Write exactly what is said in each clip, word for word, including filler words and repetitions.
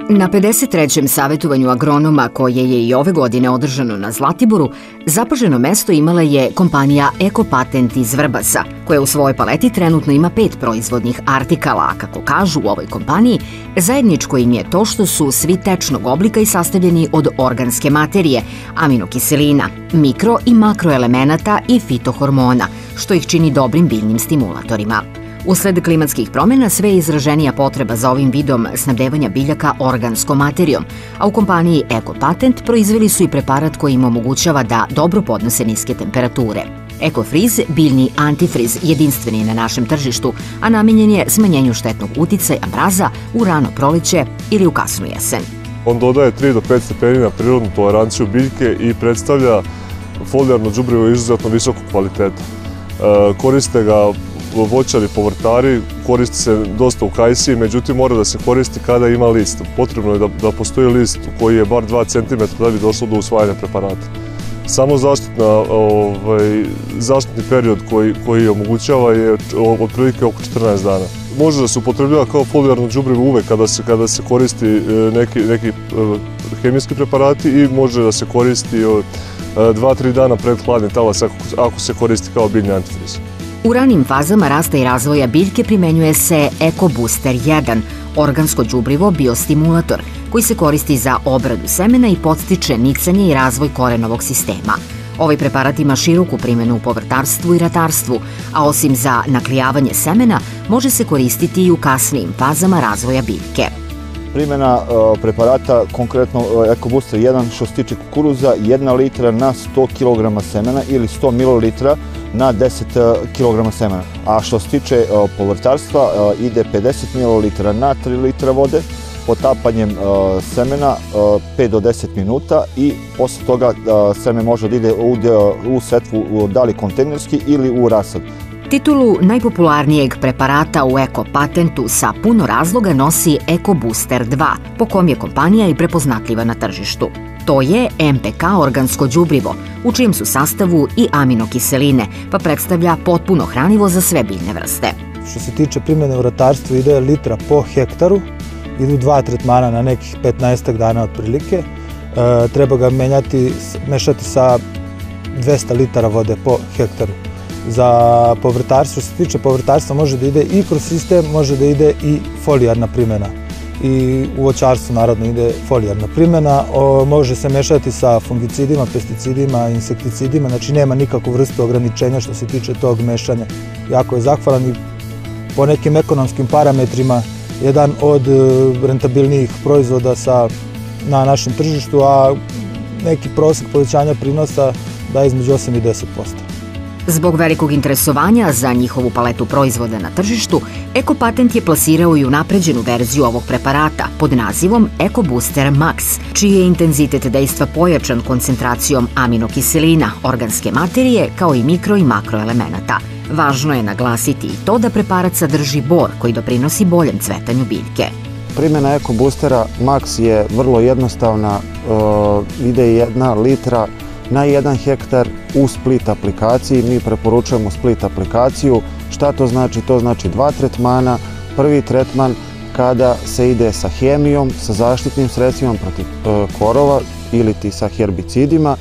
Na pedeset trećem savjetovanju agronoma, koje je i ove godine održano na Zlatiboru, zapaženo mesto imala je kompanija Ekopatent iz Vrbasa, koja u svojoj paleti trenutno ima pet proizvodnih artikala, a kako kažu u ovoj kompaniji, zajedničko im je to što su svi tečnog oblika i sastavljeni od organske materije, aminokiselina, mikro i makroelemenata i fitohormona, što ih čini dobrim biljnim stimulatorima. Usled klimatskih promjena sve je izraženija potreba za ovim vidom snabdevanja biljaka organskom materijom, a u kompaniji Ekopatent proizveli su i preparat koji im omogućava da dobro podnose niske temperature. Ekofriz, biljni antifriz, jedinstven je na našem tržištu, a namenjen je smanjenju štetnog uticaja mraza u rano proleće ili u kasnu jesen. On dodaje tri do pet stepeni na prirodnu toleranciju biljke i predstavlja folijarno đubrivo izuzetno visokog kvaliteta. Koriste ga voćari, povrtari, koristi se dosta u kajsiji, međutim mora da se koristi kada ima list. Potrebno je da, da postoji list koji je bar dva centimetra da bi došlo do usvajanja preparata. Samo zaštitna, ovaj, zaštitni period koji, koji omogućava je otprilike oko četrnaest dana. Može da se upotrebljava kao folijarno đubrivo uvek kada se, kada se koristi neki, neki hemijski preparati i može da se koristi dva do tri dana pred hladni talas ako, ako se koristi kao biljni antifriz. U ranim fazama rasta i razvoja biljke primenjuje se EkoBooster jedan, organsko đubrivo biostimulator, koji se koristi za obradu semena i podstiče nicanje i razvoj korenovog sistema. Ovaj preparat ima široku primjenu u povrtarstvu i ratarstvu, a osim za naklijavanje semena, može se koristiti i u kasnijim fazama razvoja biljke. Primjena preparata, konkretno EkoBooster jedan, što se tiče kukuruza, jedna litra na sto kilograma semena ili sto mililitara na deset kilograma semena. A što se tiče povrtarstva, ide pedeset mililitara na tri litra vode, potapanjem semena pet do deset minuta i posle toga seme može da ide u setvu da li kontejnerski ili u rasad. Titulu najpopularnijeg preparata u Ekopatentu sa puno razloga nosi EkoBooster dva, po kom je kompanija i prepoznatljiva na tržištu. To je em pe ka organsko đubrivo, u čijem su sastavu i aminokiseline, pa predstavlja potpuno hranivo za sve biljne vrste. Što se tiče primjene u ratarstvu, ide litra po hektaru, idu dva tretmana na nekih petnaestak dana otprilike. E, treba ga menjati, mešati sa dvesta litara vode po hektaru. Za povrtarstvo, što se tiče povrtarstva, može da ide i kroz sistem, može da ide i folijarna primjena. I u voćarstvu naravno ide folijarna primjena. O, može se mešati sa fungicidima, pesticidima, insekticidima, znači nema nikakvu vrstu ograničenja što se tiče tog mešanja. Jako je zahvalan i po nekim ekonomskim parametrima jedan od rentabilnijih proizvoda sa, na našem tržištu, a neki prosek povećanja prinosa da je između osam i deset posto. Zbog velikog interesovanja za njihovu paletu proizvoda na tržištu, Ekopatent je plasirao i unapređenu verziju ovog preparata pod nazivom EkoBooster Max, čiji je intenzitet dejstva pojačan koncentracijom aminokiselina, organske materije, kao i mikro i makroelemenata. Važno je naglasiti i to da preparat sadrži bor koji doprinosi boljem cvetanju biljke. Primjena EkoBoostera Max je vrlo jednostavna, ide jedna litra na jedan hektar u split aplikaciji. Mi preporučujemo split aplikaciju. Šta to znači? To znači dva tretmana. Prvi tretman kada se ide sa hemijom, sa zaštitnim sredstvima protiv korova ili ti sa herbicidima,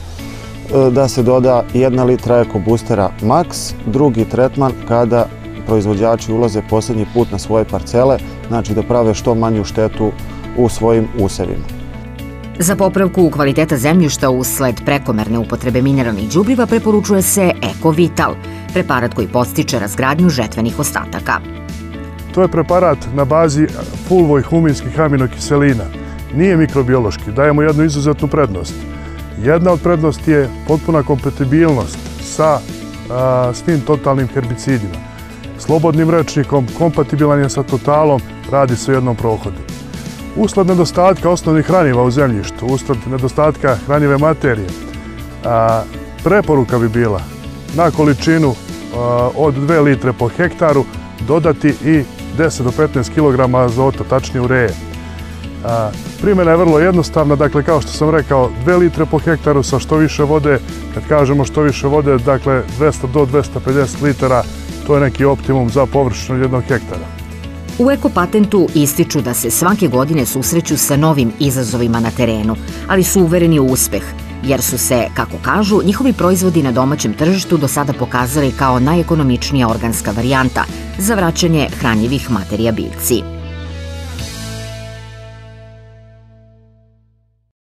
da se doda jedna litra EkoBoostera Max. Drugi tretman kada proizvođači ulaze posljednji put na svoje parcele, znači da prave što manju štetu u svojim usevima. Za popravku kvaliteta zemljišta usled prekomerne upotrebe mineralnih đubriva preporučuje se EkoVital, preparat koji podstiče razgradnju žetvenih ostataka. To je preparat na bazi fulvojhuminskih aminokiselina. Nije mikrobiološki, dajemo jednu izuzetnu prednost. Jedna od prednosti je potpuna kompatibilnost sa a, svim totalnim herbicidima. Slobodnim rečnikom, kompatibilan je sa totalom, radi se o jednom prohodu. Usled nedostatka osnovnih hraniva u zemljištu, usled nedostatka hranjive materije, a, preporuka bi bila na količinu a, od dve litre po hektaru dodati i deset do petnaest kilograma azota, tačnije ureje. A, primjena je vrlo jednostavna, dakle kao što sam rekao, dve litre po hektaru sa što više vode. Kad kažemo što više vode, dakle dvesta do dvesta pedeset litara, to je neki optimum za površinu jednog hektara. U Ekopatentu ističu da se svake godine susreću sa novim izazovima na terenu, ali su uvereni u uspeh, jer su se, kako kažu, njihovi proizvodi na domaćem tržištu do sada pokazali kao najekonomičnija organska varijanta za vraćanje hranjivih materija biljci.